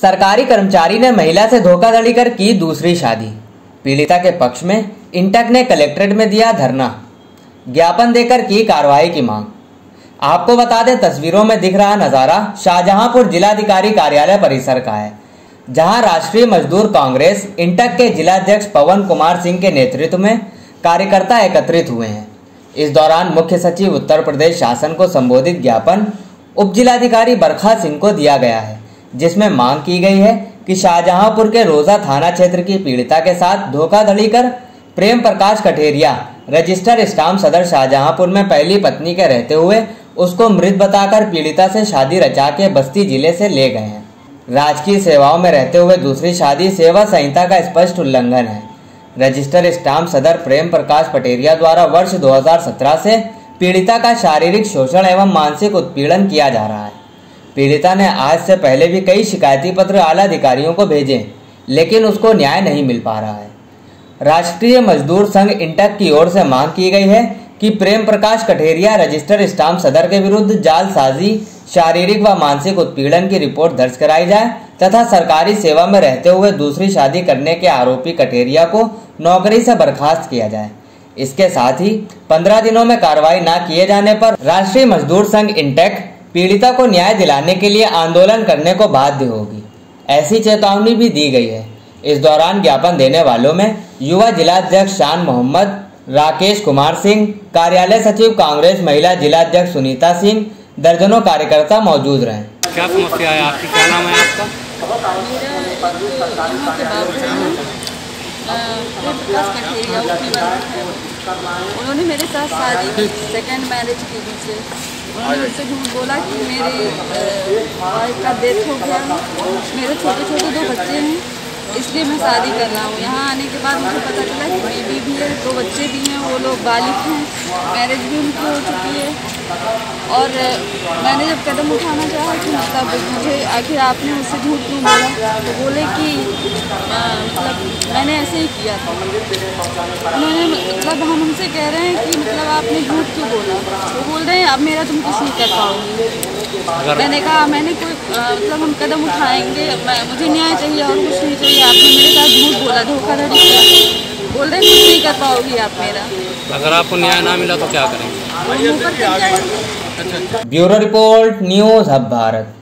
सरकारी कर्मचारी ने महिला से धोखाधड़ी कर की दूसरी शादी। पीड़िता के पक्ष में इंटक ने कलेक्ट्रेट में दिया धरना, ज्ञापन देकर की कार्रवाई की मांग। आपको बता दें, तस्वीरों में दिख रहा नजारा शाहजहांपुर जिलाधिकारी कार्यालय परिसर का है, जहां राष्ट्रीय मजदूर कांग्रेस इंटक के जिलाध्यक्ष पवन कुमार सिंह के नेतृत्व में कार्यकर्ता एकत्रित हुए हैं। इस दौरान मुख्य सचिव उत्तर प्रदेश शासन को संबोधित ज्ञापन उप जिलाधिकारी बरखा सिंह को दिया गया है, जिसमें मांग की गई है कि शाहजहांपुर के रोजा थाना क्षेत्र की पीड़िता के साथ धोखाधड़ी कर प्रेम प्रकाश कठेरिया रजिस्टर स्टाम्प सदर शाहजहांपुर में पहली पत्नी के रहते हुए उसको मृत बताकर पीड़िता से शादी रचा के बस्ती जिले से ले गए हैं। राजकीय सेवाओं में रहते हुए दूसरी शादी सेवा संहिता का स्पष्ट उल्लंघन है। रजिस्टर स्टाम्प सदर प्रेम प्रकाश पटेरिया द्वारा वर्ष 2017 से पीड़िता का शारीरिक शोषण एवं मानसिक उत्पीड़न किया जा रहा है। पीड़िता ने आज से पहले भी कई शिकायती पत्र आला अधिकारियों को भेजे, लेकिन उसको न्याय नहीं मिल पा रहा है। राष्ट्रीय मजदूर संघ इंटक की ओर से मांग की गई है कि प्रेम प्रकाश कठेरिया रजिस्टर स्टाम्प सदर के विरुद्ध जालसाजी, शारीरिक व मानसिक उत्पीड़न की रिपोर्ट दर्ज कराई जाए तथा सरकारी सेवा में रहते हुए दूसरी शादी करने के आरोपी कठेरिया को नौकरी से बर्खास्त किया जाए। इसके साथ ही 15 दिनों में कार्रवाई न किए जाने पर राष्ट्रीय मजदूर संघ इंटक पीड़िता को न्याय दिलाने के लिए आंदोलन करने को बाध्य होगी, ऐसी चेतावनी भी दी गई है। इस दौरान ज्ञापन देने वालों में युवा जिलाध्यक्ष शान मोहम्मद, राकेश कुमार सिंह, कार्यालय सचिव कांग्रेस महिला जिलाध्यक्ष सुनीता सिंह, दर्जनों कार्यकर्ता मौजूद रहे। क्या समस्या है आपकी? क्या नाम है आपका? उन्होंने मेरे साथ शादी की, सेकेंड मैरिज की मुझसे। उन्होंने मुझसे झूठ बोला कि मेरे वाइफ का डेथ हो गया, मेरे छोटे छोटे 2 बच्चे हैं, इसलिए मैं शादी कर रहा हूँ। यहाँ आने के बाद मुझे पता चला कि बेबी भी है, 2 बच्चे भी हैं, वो लोग बालिग हैं, मैरिज भी उनकी हो चुकी है। और मैंने जब कदम उठाना चाहा कि मतलब मुझे आखिर आपने मुझसे झूठ क्यों बोला, तो बोले कि मतलब मैंने ऐसे ही किया था। उन्होंने मतलब हम उनसे कह रहे हैं कि मतलब आपने झूठ क्यों बोला, वो बोल रहे हैं अब मेरा तुम कुछ नहीं कर पाओगी। मैंने कहा मैंने कोई मतलब हम कदम उठाएंगे, मुझे न्याय चाहिए और कुछ नहीं चाहिए। आपने मेरे साथ झूठ बोला, धोखाधड़ी किया, बोल रहे कुछ नहीं कर पाओगी आप मेरा। अगर आपको न्याय ना मिला तो क्या करेंगे? Bureau report, news hub Bharat.